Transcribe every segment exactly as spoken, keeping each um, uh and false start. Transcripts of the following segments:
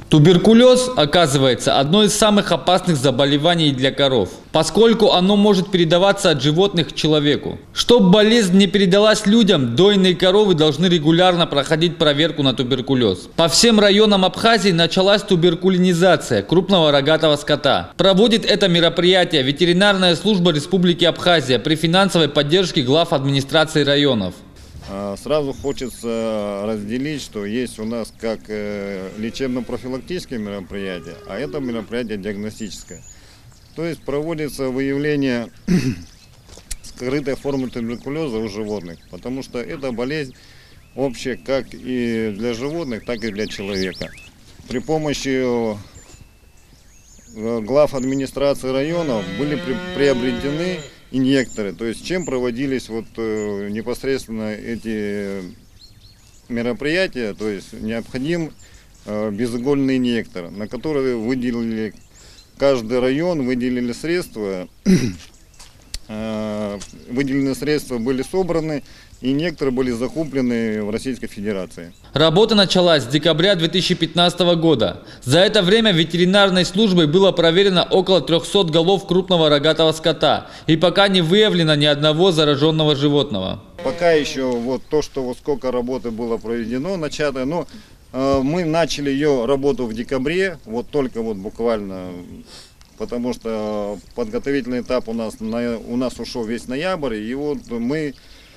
Туберкулез, оказывается, одно из самых опасных заболеваний для коров, поскольку оно может передаваться от животных к человеку. Чтобы болезнь не передалась людям, дойные коровы должны регулярно проходить проверку на туберкулез. По всем районам Абхазии началась туберкулинизация крупного рогатого скота. Проводит это мероприятие ветеринарная служба Республики Абхазия при финансовой поддержке глав администрации районов. Сразу хочется разделить, что есть у нас как лечебно-профилактические мероприятия, а это мероприятие диагностическое. То есть проводится выявление скрытой формы туберкулеза у животных, потому что это болезнь общая как и для животных, так и для человека. При помощи глав администрации районов были приобретены инъекторы, то есть чем проводились вот э, непосредственно эти мероприятия, то есть необходим э, безугольный инъектор, на который выделили каждый район, выделили средства, э, выделенные средства были собраны, и инъекторы были закуплены в Российской Федерации. Работа началась с декабря две тысячи пятнадцатого года. За это время ветеринарной службой было проверено около трёхсот голов крупного рогатого скота, и пока не выявлено ни одного зараженного животного. Пока еще вот то, что вот сколько работы было проведено, начато, но э, мы начали ее работу в декабре, вот только вот буквально, потому что подготовительный этап у нас, на, у нас ушел весь ноябрь, и вот мы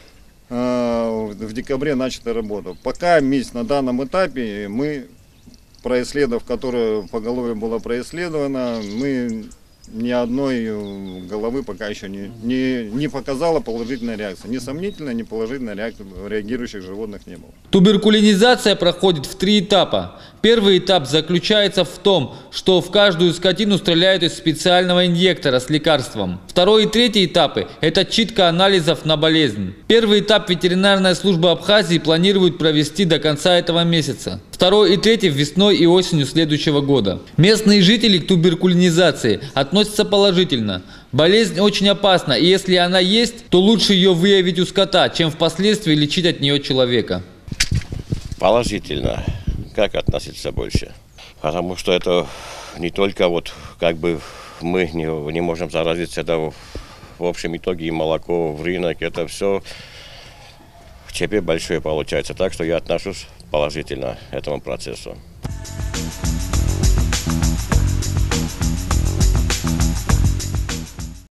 в декабре начата работа. Пока месяц на данном этапе мы, происследовав, которое поголовье было происследовано, мы ни одной головы пока еще не, не, не показала положительная реакция. Ни сомнительная, ни положительная реакция реагирующих животных не было. Туберкулинизация проходит в три этапа. Первый этап заключается в том, что в каждую скотину стреляют из специального инъектора с лекарством. Второй и третий этапы – это читка анализов на болезнь. Первый этап ветеринарная служба Абхазии планирует провести до конца этого месяца. Второй и третий – весной и осенью следующего года. Местные жители к туберкулинизации относятся положительно. Болезнь очень опасна, и если она есть, то лучше ее выявить у скота, чем впоследствии лечить от нее человека. Положительно. Как относиться больше? Потому что это не только вот как бы мы не, не можем заразиться, это в, в общем итоге и молоко, в рынок, это все в тебе большое получается. Так что я отношусь положительно к этому процессу.